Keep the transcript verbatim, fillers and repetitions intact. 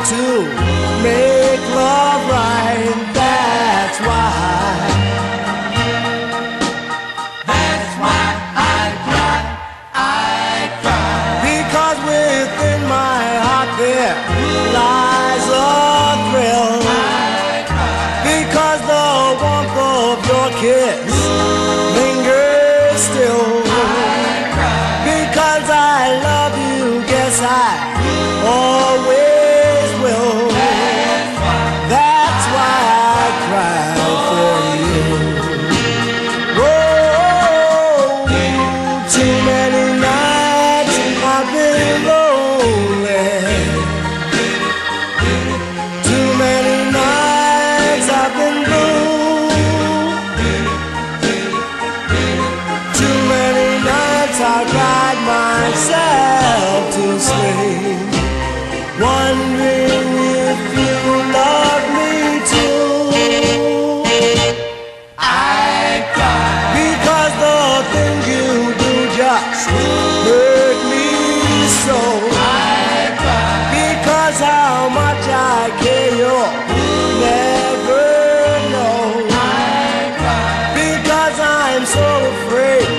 to make love right. That's why. That's why I cry. I cry. Because within my heart there lies a thrill. I cry. Because the warmth of your kiss lingers still. I cry. Because I love you, guess I always will. That's why, That's why I cry for you. Whoa, too many nights I've been lonely. Too many nights I've been blue. Too many nights I cried myself to sleep, wondering if you love me too. I cry because the things you do just hurt me so. I cry because how much I care you'll never know. I cry because I'm so afraid